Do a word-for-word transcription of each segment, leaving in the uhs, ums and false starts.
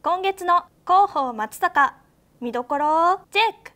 今月の広報松阪見どころをチェック。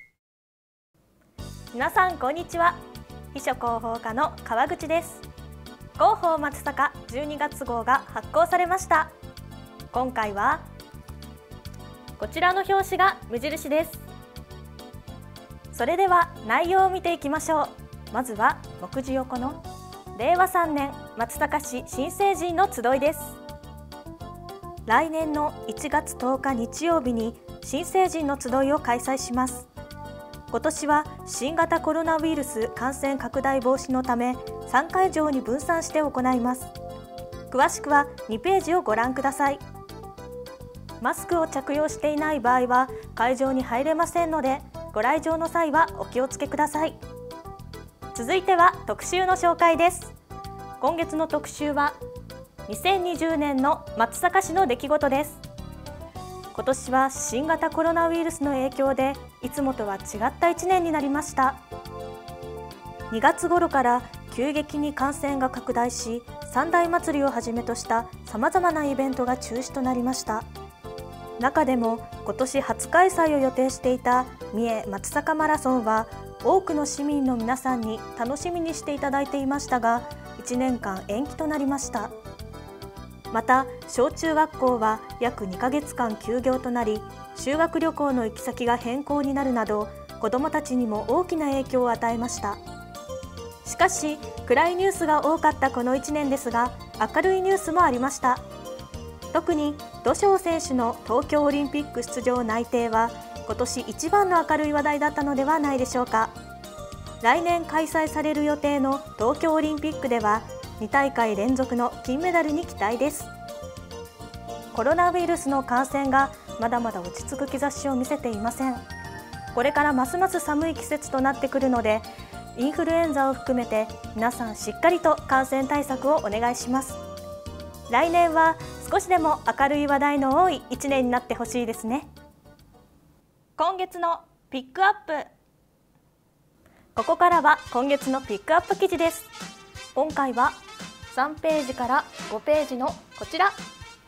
皆さんこんにちは。秘書広報課の川口です。広報松阪じゅうにがつ号が発行されました。今回はこちらの表紙が無印です。それでは内容を見ていきましょう。まずは目次横のれいわさんねん松阪市新成人の集いです。来年のいちがつとおか日曜日に新成人の集いを開催します。今年は新型コロナウイルス感染拡大防止のためさんかいじょうに分散して行います。詳しくはにページをご覧ください。マスクを着用していない場合は会場に入れませんので、ご来場の際はお気をつけください。続いては特集の紹介です。今月の特集はにせんにじゅうねんの松阪市の出来事です。今年は新型コロナウイルスの影響でいつもとは違ったいちねんになりました。にがつ頃から急激に感染が拡大し、三大祭りをはじめとしたさまざまなイベントが中止となりました。中でも今年初開催を予定していた三重松阪マラソンは多くの市民の皆さんに楽しみにしていただいていましたが、いちねんかん延期となりました。また小中学校は約にかげつかん休業となり、修学旅行の行き先が変更になるなど子どもたちにも大きな影響を与えました。しかし暗いニュースが多かったこのいちねんですが、明るいニュースもありました。特に土性選手の東京オリンピック出場内定は今年一番の明るい話題だったのではないでしょうか。来年開催される予定の東京オリンピックではにたいかい連続の金メダルに期待です。コロナウイルスの感染がまだまだ落ち着く兆しを見せていません。これからますます寒い季節となってくるので、インフルエンザを含めて皆さんしっかりと感染対策をお願いします。来年は少しでも明るい話題の多いいちねんになってほしいですね。今月のピックアップ。ここからは今月のピックアップ記事です。今回はさんページからごページのこちら、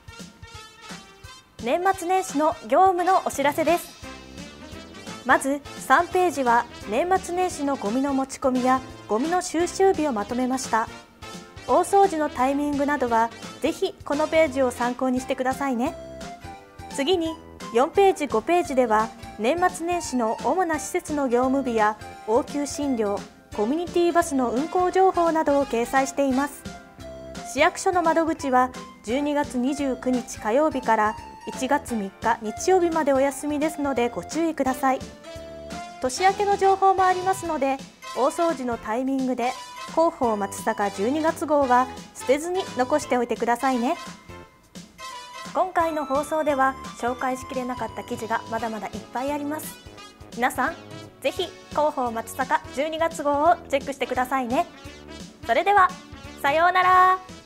年末年始の業務のお知らせです。まずさんページは年末年始のゴミの持ち込みやゴミの収集日をまとめました。大掃除のタイミングなどはぜひこのページを参考にしてくださいね。次によんページごページでは年末年始の主な施設の業務日や応急診療、コミュニティバスの運行情報などを掲載しています。市役所の窓口はじゅうにがつにじゅうくにち火曜日からいちがつみっか日曜日までお休みですのでご注意ください。年明けの情報もありますので、大掃除のタイミングで広報松阪じゅうにがつ号は捨てずに残しておいてくださいね。今回の放送では紹介しきれなかった記事がまだまだいっぱいあります。皆さんぜひ広報松阪じゅうにがつ号をチェックしてくださいね。それではさようなら。